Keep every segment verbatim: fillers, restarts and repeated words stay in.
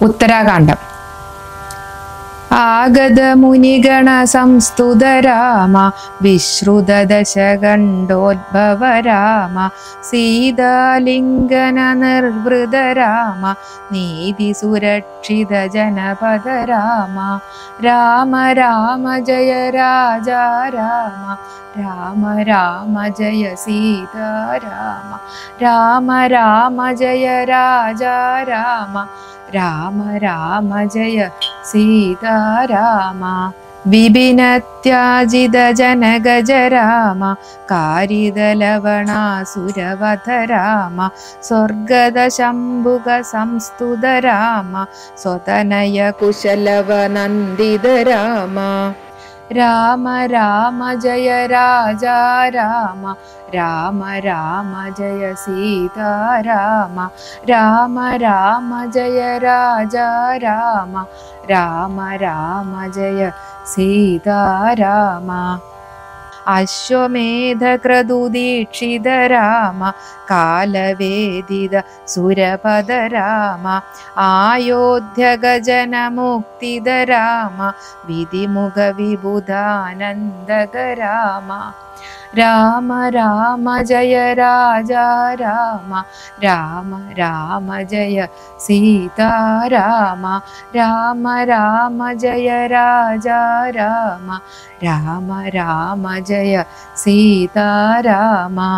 ഉത്തരാകാണ്ഡം. ആഗത മുനിഗണ സംസ്തുത രാമ വിശ്രുത ദശകണ്ഠോദ്ഭവ രാമ സീതാലിംഗന നിർവൃത രാമ നീതി സുരക്ഷിത ജനപദ രാമ രാമ രാമ ജയ രാജ രാമ രാമ രാമ ജയ സീതാരാമ രാമ രാമ ജയ രാജ രാമ രാമ രാമ ജയ സീതാരാമ വിപിനത്യാജിത ജനഗജ രാമ കാരിദലവണാസുരവധ രാമ സ്വർഗദ ശംഭുക സംസ്തുത രാമ സ്വതനയ കുശലവ നന്ദിത രാമ രാമ രാമ ജയ രാജ രാമ രാമ രാമ ജയ സീതാരാമ രാമ രാമ ജയ രാജ രാമ രാമ രാമ ജയ സീതാരാമ അശ്വമേധക്രതുദീക്ഷിത രാമ കാലവേദിത സുരപദ രാമ ആയോധ്യ ഗജന മുക്തിദ രാമ വിധിമുഖ വിബുധാനന്ദക രാമ രാമ രാമ ജയ രാജ രാമ രാമ രാമ ജയ സീതാരാമ രാമ രാമ ജയ രാജ രാമ രാമ രാമ ജയ സീതാരാമ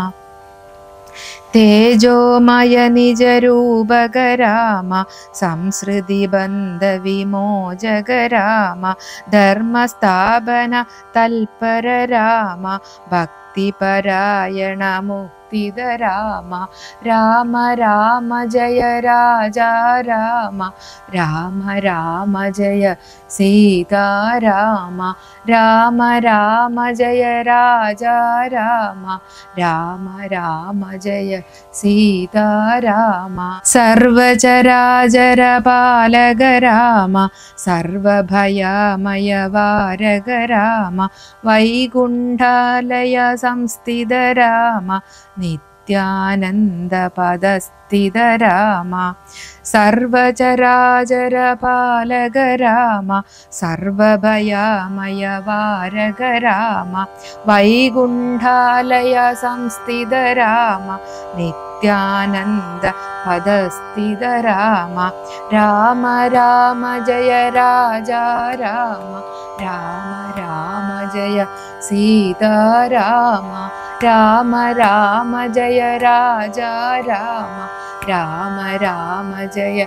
തേജോമയ നിജരൂപക രാമ സംസൃതി ബന്ധ വിമോചക രാമ ധർമ്മസ്ഥാപന തൽപര രാമ ഭക്തിപരായണ മുക്തിദ രാമ രാമ രാമ ജയ രാജ രാമ രാമ രാമ ജയ സീതാരാമ രാമ രാമ ജയ രാജ രാമ രാമ രാമ ജയ സീതാരാമ സർവചരാചര പാലക രാമ സർവഭയമയ വാരക രാമ വൈകുണ്ഠാലയ സംസ്ഥിത രാമ നിത്യാനന്ദ പദസ്ഥിത രാമ സർവചരാചര പാലക രാമ സർവഭയമയ വാരക രാമ വൈകുണ്ഠാലയ സംസ്ഥിത രാമ നിത്യാനന്ദ പദസ്ഥിത രാമ രാമ രാമ ജയ രാജ രാമ രാമ രാമ ജയ സീതാരാമ രാമ രാമ ജയ രാജ രാമ രാമ രാമ ജയ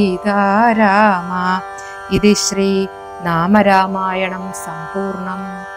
സീതാരാമ. ഇത് ശ്രീ നാമരാമായണം സമ്പൂർണം.